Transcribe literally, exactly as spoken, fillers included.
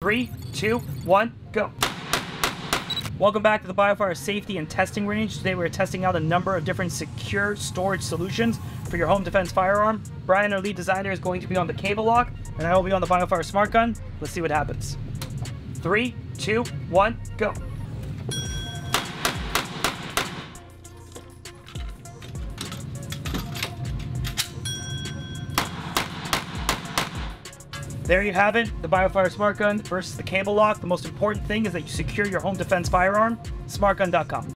Three, two, one, go. Welcome back to the Biofire Safety and Testing Range. Today we're testing out a number of different secure storage solutions for your home defense firearm. Brian, our lead designer, is going to be on the cable lock, and I will be on the Biofire Smart Gun. Let's see what happens. Three, two, one, go. There you have it, the Biofire Smart Gun versus the cable lock. The most important thing is that you secure your home defense firearm. smart gun dot com.